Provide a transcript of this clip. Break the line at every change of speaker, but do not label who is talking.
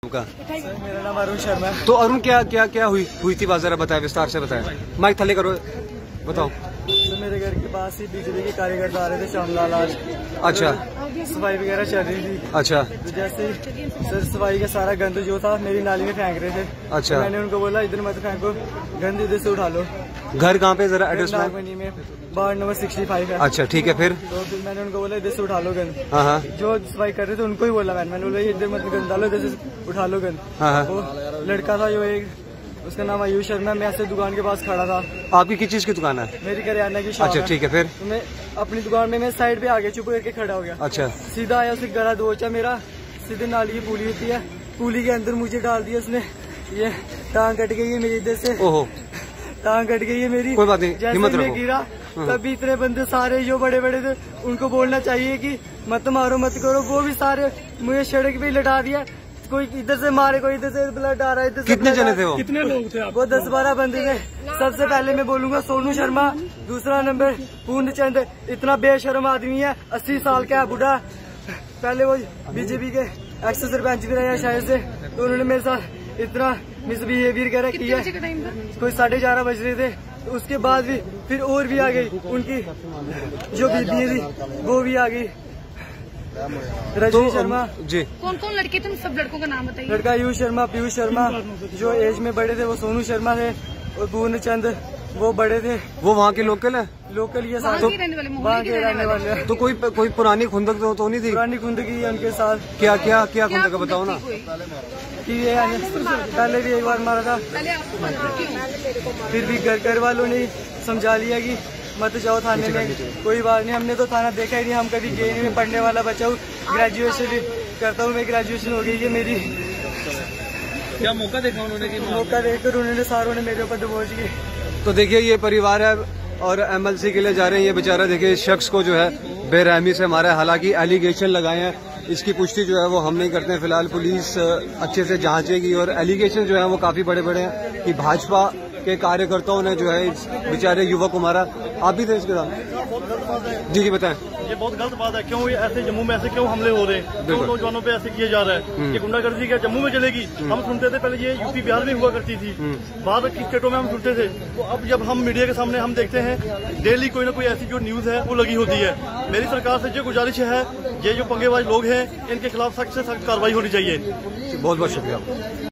आपका?
सर मेरा नाम अरुण शर्मा है।
तो अरुण क्या हुई थी बात, जरा बताए, विस्तार से बताए, माइक थले करो, बताओ।
तो मेरे घर के पास ही बीजेपी के कार्यकर्ता आ रहे थे, श्यामलाल आज।
अच्छा।
सफाई वगैरह चल रही थी।
अच्छा।
तो जैसे सर सफाई का सारा गंद जो था मेरी नाली में फेंक रहे थे।
अच्छा।
तो मैंने उनको बोला इधर मत फेंको, गंद इधर से उठा लो।
घर कहाँ पे, जरा एड्रेस
नागमनी में वार्ड नंबर 65 है।
अच्छा ठीक है, फिर?
तो फिर मैंने उनको बोला इधर से उठा लो गंद।
हाँ।
जो सफाई कर रहे थे उनको ही बोला मैंने बोला इधर मत गंद डालो, इधर से उठा लो गंद।
हाँ।
वो लड़का था जो एक, उसका नाम आयुष शर्मा, मैं ऐसे दुकान के पास खड़ा था।
आपकी किस चीज की दुकान है?
मेरी करियाना की शॉप।
अच्छा ठीक है, फिर?
तो मैं अपनी दुकान में मैं साइड पे आ गया, चुप करके खड़ा हो गया।
अच्छा।
सीधा आया, उसने गला दबोचा मेरा, सीधे नाली की पुली होती है, पुली के अंदर मुझे डाल दिया उसने। ये टांग कट गई है मेरी इधर से।
ओहो,
टांग कट गई है मेरी।
कोई बात नहीं, हिम्मत रखो।
गिरा तभी इतने बंदे सारे जो बड़े बड़े थे उनको बोलना चाहिए कि मत मारो मत करो, वो भी सारे मुझे सड़क पे लटा दिया। कोई इधर से मारे, कोई इधर से ब्लड आ रहा है, इधर से।
कितने जने थे वो?
कितने लोग थे आप? वो 10-12 बंदे थे। सबसे पहले मैं बोलूंगा सोनू शर्मा, दूसरा नंबर पूर्णचंद, इतना बेशर्म आदमी है, 80 साल का है बुढ़ा। पहले वो बीजेपी के एक्स सरपंच भी रहे शायद से, तो उन्होंने मेरे साथ इतना मिसबिहेवियर करा किया। कोई 11:30 बज रहे थे। तो उसके बाद भी फिर और भी आ गई, उनकी जो बीबी थी वो भी आ गई। रजनी शर्मा
जी।
कौन कौन लड़के थे, सब लड़कों का नाम बताइए।
लड़का आयुष शर्मा, पीयूष शर्मा जो एज में बड़े थे वो सोनू शर्मा थे, और पूर्णचंद वो बड़े थे।
वो वहाँ के लोकल है?
लोकल ये
वहाँ के रहने वाले।
तो कोई पुरानी खुंदक तो नहीं थी?
पुरानी खुंदगी है उनके साथ।
क्या खुंदक है, बताओ ना।
कि ये पहले भी एक बार मारा था, फिर भी घर वालों ने समझा लिया कि मत जाओ थाने में, कोई बात नहीं। हमने तो थाना देखा ही नहीं, हम कभी गए नहीं। मैं पढ़ने वाला बच्चा हूँ, ग्रेजुएशन करता हूँ मैं, ग्रेजुएशन हो गई है मेरी।
क्या मौका देखा उन्होंने?
मौका देखकर उन्होंने सारों ने मेरे ऊपर दबोच की।
तो देखिए ये परिवार है और MLC के लिए जा रहे हैं। ये बेचारा देखिए इस शख्स को जो है बेरहमी से मारा है, हालांकि एलिगेशन लगाए हैं, इसकी पुष्टि जो है वो हम नहीं करते हैं। फिलहाल पुलिस अच्छे से जांचेगी, और एलिगेशन जो है वो काफी बड़े बड़े हैं कि भाजपा के कार्यकर्ताओं ने जो है इस बेचारे युवक को मारा। आप भी थे इसके साथ? जी बताएं।
ये बहुत गलत बात है। क्यों ऐसे जम्मू में ऐसे क्यों हमले हो रहे हैं, क्यों नौजवानों पे ऐसे किया जा रहा है? ये गुंडागर्दी क्या जम्मू में चलेगी? हम सुनते थे पहले ये यूपी बिहार में हुआ करती थी, बाद की स्टेटों में हम सुनते थे। तो अब जब हम मीडिया के सामने हम देखते हैं डेली कोई ना कोई ऐसी जो न्यूज है वो लगी होती है। मेरी सरकार से जो गुजारिश है, ये जो पंगेबाज लोग हैं इनके खिलाफ सख्त से सख्त कार्रवाई होनी चाहिए।
बहुत बहुत शुक्रिया।